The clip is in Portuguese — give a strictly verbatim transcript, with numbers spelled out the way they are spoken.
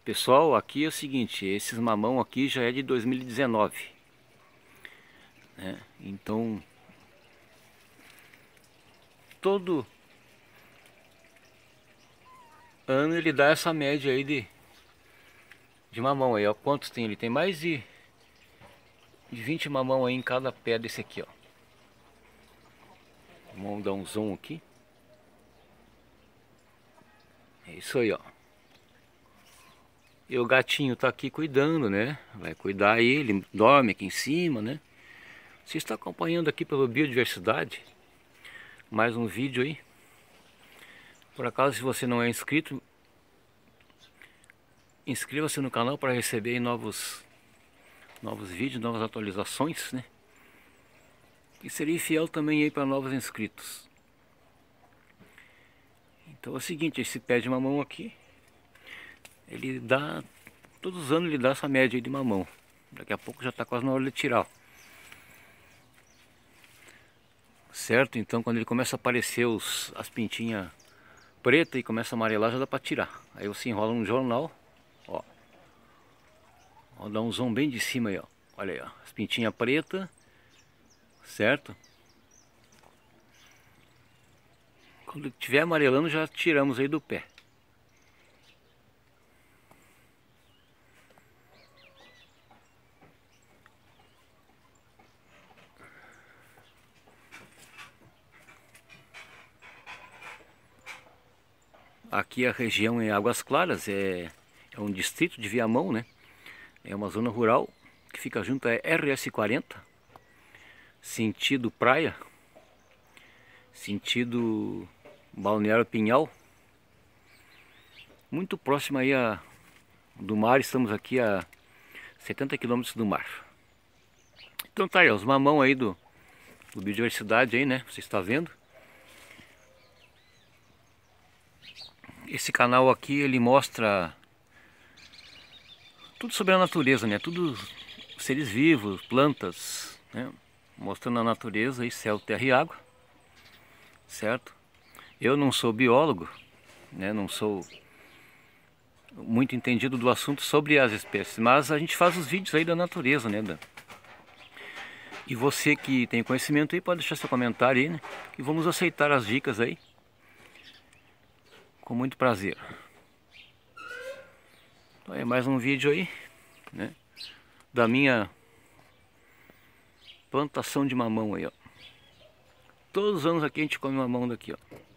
Pessoal, aqui é o seguinte, esses mamão aqui já é de dois mil e dezenove, né? Então, todo ano ele dá essa média aí de, de mamão aí, ó. Quantos tem? Ele tem mais de, de vinte mamão aí em cada pé desse aqui, ó. Vamos dar um zoom aqui. É isso aí, ó. E o gatinho tá aqui cuidando, né? Vai cuidar aí, ele dorme aqui em cima, né? Você está acompanhando aqui pelo Biodiversidade mais um vídeo aí. Por acaso, se você não é inscrito, inscreva-se no canal para receber aí novos novos vídeos, novas atualizações, né? E seria fiel também aí para novos inscritos. Então é o seguinte, esse pé de mamão aqui, ele dá, todos os anos ele dá essa média aí de mamão. Daqui a pouco já está quase na hora de tirar, ó. Certo? Então quando ele começa a aparecer os, as pintinhas pretas e começa a amarelar, já dá para tirar. Aí você enrola no jornal, ó. Ó, dá um zoom bem de cima aí, ó. Olha aí, ó, as pintinhas pretas, certo? Quando tiver amarelando, já tiramos aí do pé. Aqui a região em Águas Claras é, é um distrito de Viamão, né? É uma zona rural que fica junto a R S quarenta, sentido praia, sentido Balneário Pinhal. Muito próximo aí a, do mar, estamos aqui a setenta quilômetros do mar. Então tá aí, ó, os mamão aí do, do Biodiversidade aí, né? Você está vendo? Esse canal aqui, ele mostra tudo sobre a natureza, né? Tudo seres vivos, plantas, né? Mostrando a natureza aí, céu, terra e água, certo? Eu não sou biólogo, né? Não sou muito entendido do assunto sobre as espécies, mas a gente faz os vídeos aí da natureza, né? Da... E você que tem conhecimento aí, pode deixar seu comentário aí, né? Que vamos aceitar as dicas aí, com muito prazer. Então é mais um vídeo aí, né? Da minha plantação de mamão aí, ó. Todos os anos aqui a gente come mamão daqui, ó.